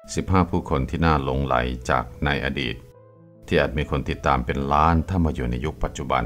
15 ผู้คนที่น่าหลงไหลจากในอดีตที่อาจมีคนติดตามเป็นล้านถ้ามาอยู่ในยุคปัจจุบัน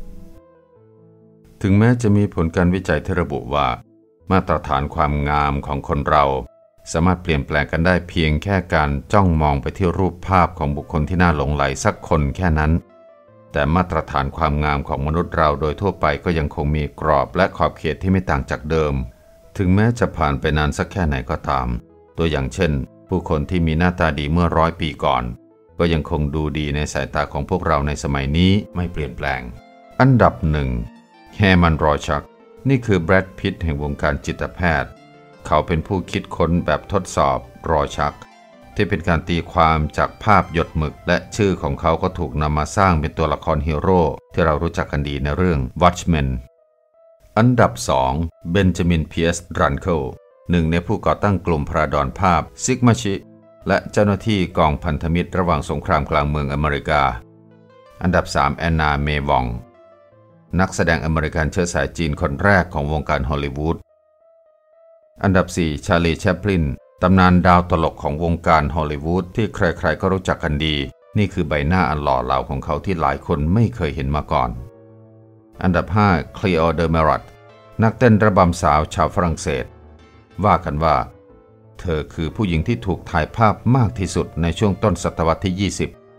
ถึงแม้จะมีผลการวิจัยที่ระบุว่ามาตรฐานความงามของคนเราสามารถเปลี่ยนแปลงกันได้เพียงแค่การจ้องมองไปที่รูปภาพของบุคคลที่น่าหลงไหลสักคนแค่นั้นแต่มาตรฐานความงามของมนุษย์เราโดยทั่วไปก็ยังคงมีกรอบและขอบเขตที่ไม่ต่างจากเดิมถึงแม้จะผ่านไปนานสักแค่ไหนก็ตามตัวอย่างเช่นผู้คนที่มีหน้าตาดีเมื่อ100 ปีก่อนก็ยังคงดูดีในสายตาของพวกเราในสมัยนี้ไม่เปลี่ยนแปลงอันดับ1แฮร์มัน รอชักนี่คือแบรด พิตต์แห่งวงการจิตแพทย์เขาเป็นผู้คิดค้นแบบทดสอบรอชักที่เป็นการตีความจากภาพหยดหมึกและชื่อของเขาก็ถูกนำมาสร้างเป็นตัวละครฮีโร่ที่เรารู้จักกันดีในเรื่อง Watchmen อันดับ2เบนจามิน เพียร์ส รันเคิลหนึ่งในผู้ก่อตั้งกลุ่มพระดอนภาพซิกมาชิและเจ้าหน้าที่กองพันธมิตรระหว่างสงครามกลางเมืองอเมริกาอันดับ3แอนนา เมย์วองนักแสดงอเมริกันเชื้อสายจีนคนแรกของวงการฮอลลีวูดอันดับ4ชาร์ลี แชปลินตำนานดาวตลกของวงการฮอลลีวูดที่ใครๆก็รู้จักกันดีนี่คือใบหน้าอันหล่อเหลาของเขาที่หลายคนไม่เคยเห็นมาก่อนอันดับ5คลีโอ เดอ เมรัตนักเต้นระบำสาวชาวฝรั่งเศสว่ากันว่าเธอคือผู้หญิงที่ถูกถ่ายภาพมากที่สุดในช่วงต้นศตวรรษที่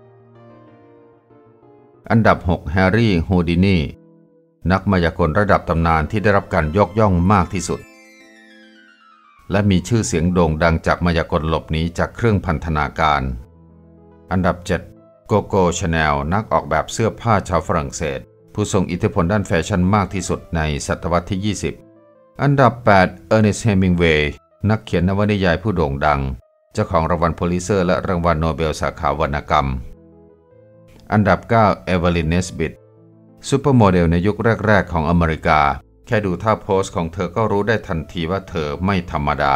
20อันดับ6แฮร์รี่ ฮูดินีนักมายากลระดับตำนานที่ได้รับการยกย่องมากที่สุดและมีชื่อเสียงโด่งดังจากมายากลหลบหนีจากเครื่องพันธนาการอันดับ7โกโก้ ชาแนลนักออกแบบเสื้อผ้าชาวฝรั่งเศสผู้ทรงอิทธิพลด้านแฟชั่นมากที่สุดในศตวรรษที่20อันดับ8เออร์เนสต์ เฮมิงเวย์นักเขียนนวนิยายผู้โด่งดังเจ้าของรางวัลพูลิเซอร์และรางวัลโนเบลสาขาวรรณกรรมอันดับ9เอเวลิน เนสบิทซูเปอร์โมเดลในยุคแรกๆของอเมริกาแค่ดูท่าโพสของเธอก็รู้ได้ทันทีว่าเธอไม่ธรรมดา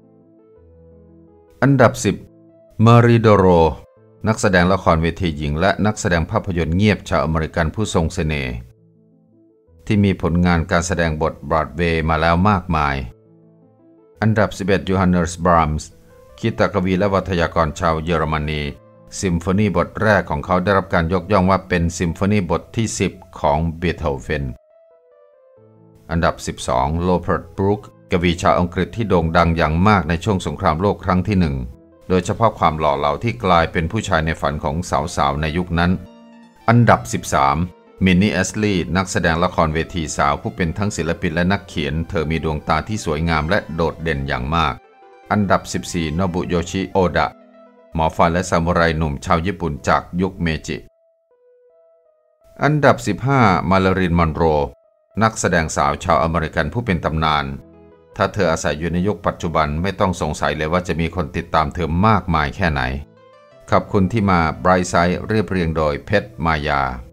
อันดับ10มารี โดโรนักแสดงละครเวทีหญิงและนักแสดงภาพยนตร์เงียบชาวอเมริกันผู้ทรงเสน่ห์ที่มีผลงานการแสดงบทบรอดเวย์มาแล้วมากมายอันดับ11โยฮันเนส บรามส์คีตกวีและวัทยากรชาวเยอรมนีซิมโฟนีบทแรกของเขาได้รับการยกย่องว่าเป็นซิมโฟนีบทที่10ของเบโธเฟนอันดับ12โรเบิร์ต บรูคกวีชาวอังกฤษที่โด่งดังอย่างมากในช่วงสงครามโลกครั้งที่1โดยเฉพาะความหล่อเหลาที่กลายเป็นผู้ชายในฝันของสาวๆในยุคนั้นอันดับ13มินนี่ แอชลีย์นักแสดงละครเวทีสาวผู้เป็นทั้งศิลปินและนักเขียนเธอมีดวงตาที่สวยงามและโดดเด่นอย่างมากอันดับ14โนบุโยชิ โอดะหมอฟันและซามูไรหนุ่มชาวญี่ปุ่นจากยุคเมจิอันดับ15มาริลีน มอนโรนักแสดงสาวชาวอเมริกันผู้เป็นตำนานถ้าเธออาศัยอยู่ในยุคปัจจุบันไม่ต้องสงสัยเลยว่าจะมีคนติดตามเธอมากมายแค่ไหนขอบคุณที่มาไบรท์ไซด์เรียบเรียงโดยเพชร มายา